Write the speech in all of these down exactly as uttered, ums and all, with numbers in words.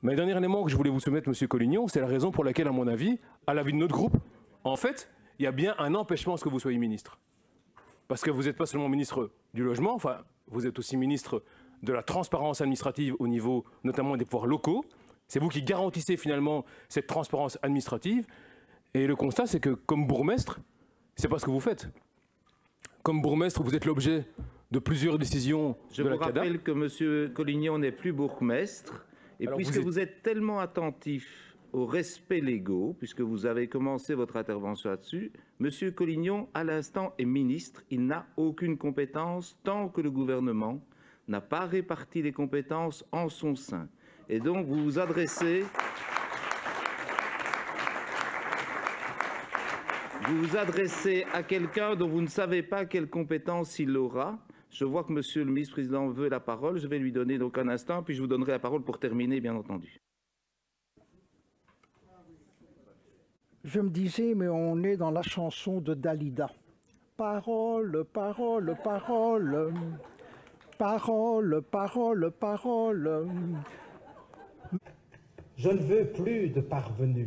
Mais dernier élément que je voulais vous soumettre, Monsieur Collignon, c'est la raison pour laquelle, à mon avis, à l'avis de notre groupe, en fait, il y a bien un empêchement à ce que vous soyez ministre. Parce que vous n'êtes pas seulement ministre du logement, enfin, vous êtes aussi ministre de la transparence administrative au niveau notamment des pouvoirs locaux. C'est vous qui garantissez finalement cette transparence administrative. Et le constat, c'est que comme bourgmestre, c'est pas ce que vous faites. Comme bourgmestre, vous êtes l'objet de plusieurs décisions Je de la vous CADA. rappelle que M. Collignon n'est plus bourgmestre. Et Alors, puisque vous êtes... vous êtes tellement attentif au respect légaux, puisque vous avez commencé votre intervention là-dessus, M. Collignon, à l'instant, est ministre. Il n'a aucune compétence tant que le gouvernement n'a pas réparti les compétences en son sein. Et donc, vous vous adressez... Vous vous adressez à quelqu'un dont vous ne savez pas quelles compétences il aura. Je vois que Monsieur le ministre-président veut la parole. Je vais lui donner donc un instant, puis je vous donnerai la parole pour terminer, bien entendu. Je me disais, mais on est dans la chanson de Dalida. Parole, parole, parole, parole, parole, parole. Je ne veux plus de parvenus.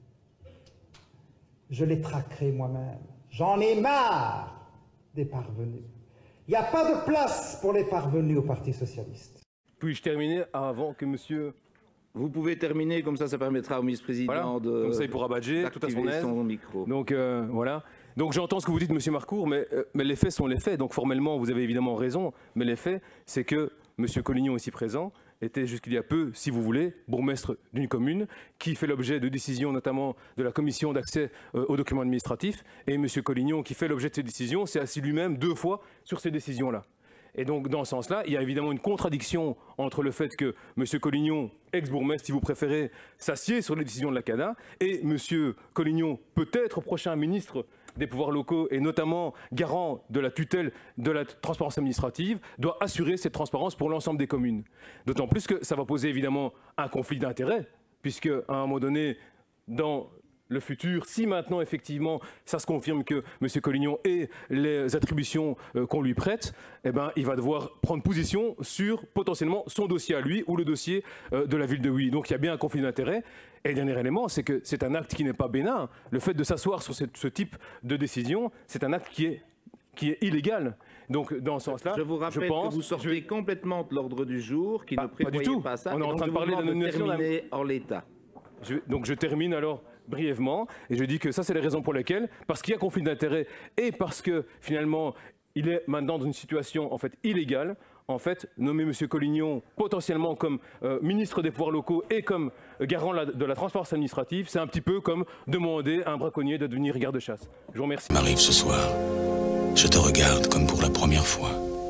Je les traquerai moi-même. J'en ai marre des parvenus. Il n'y a pas de place pour les parvenus au Parti socialiste. Puis-je terminer avant que monsieur... Vous pouvez terminer, comme ça, ça permettra au ministre-président voilà, de... Comme ça, il pourra badger tout à son aise. Son micro. Donc, euh, voilà. Donc, j'entends ce que vous dites, monsieur Marcourt, mais, euh, mais les faits sont les faits. Donc, formellement, vous avez évidemment raison. Mais les faits, c'est que monsieur Collignon, ici présent, était jusqu'il y a peu, si vous voulez, bourgmestre d'une commune qui fait l'objet de décisions, notamment de la commission d'accès euh, aux documents administratifs. Et M. Collignon, qui fait l'objet de ces décisions, s'est assis lui-même deux fois sur ces décisions-là. Et donc, dans ce sens-là, il y a évidemment une contradiction entre le fait que M. Collignon, ex-bourgmestre, si vous préférez, s'assied sur les décisions de la CADA, et M. Collignon, peut-être prochain ministre des pouvoirs locaux et notamment garant de la tutelle de la transparence administrative, doit assurer cette transparence pour l'ensemble des communes. D'autant plus que ça va poser évidemment un conflit d'intérêts, puisque à un moment donné, dans le futur, si maintenant effectivement ça se confirme que M. Collignon ait les attributions euh, qu'on lui prête, eh ben, il va devoir prendre position sur potentiellement son dossier à lui ou le dossier euh, de la ville de Huy. Donc il y a bien un conflit d'intérêts. Et le dernier élément, c'est que c'est un acte qui n'est pas bénin. Le fait de s'asseoir sur cette, ce type de décision, c'est un acte qui est, qui est illégal. Donc, dans ce sens-là, je vous rappelle je pense, que vous sortez je... complètement de l'ordre du jour, qui pas, ne prévoyait pas, du tout. pas ça. On est en train de parler de nomination terminer en l'état. Je, donc, je termine alors brièvement, et je dis que ça, c'est les raisons pour lesquelles, parce qu'il y a conflit d'intérêts et parce que finalement, il est maintenant dans une situation en fait illégale. En fait, nommer M. Collignon potentiellement comme euh, ministre des pouvoirs locaux et comme euh, garant la, de la transparence administrative, c'est un petit peu comme demander à un braconnier de devenir garde-chasse. Je vous remercie. M'arrive ce soir, je te regarde comme pour la première fois.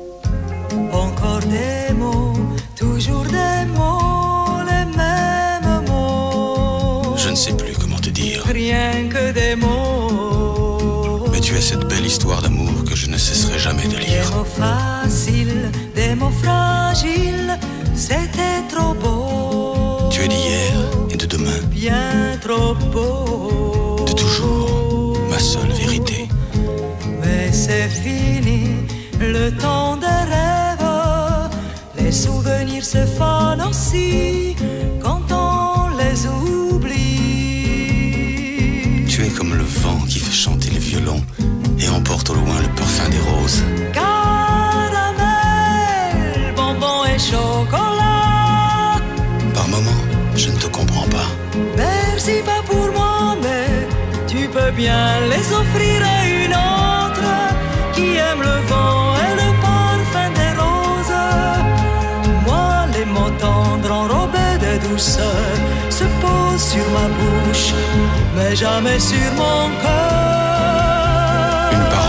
Encore des mots, toujours des mots, les mêmes mots. Je ne sais plus comment te dire. Rien que des mots. Mais tu as cette belle histoire d'amour que je ne cesserai jamais de lire. Des mots faciles, des mots fragiles, c'était trop beau. Tu es d'hier et de demain. Bien trop beau. De toujours, ma seule vérité. Mais c'est fini, le temps des rêves. Les souvenirs se fanent aussi quand on les oublie. Tu es comme le vent qui fait chanter les violons et emporte au loin le parfum des roses. Caramel, bonbons et chocolat. Par moments, je ne te comprends pas. Merci pas pour moi, mais tu peux bien les offrir à une autre qui aime le vent et le parfum des roses. Moi, les mots tendres enrobés de douceur se posent sur ma bouche, mais jamais sur mon cœur. Une parole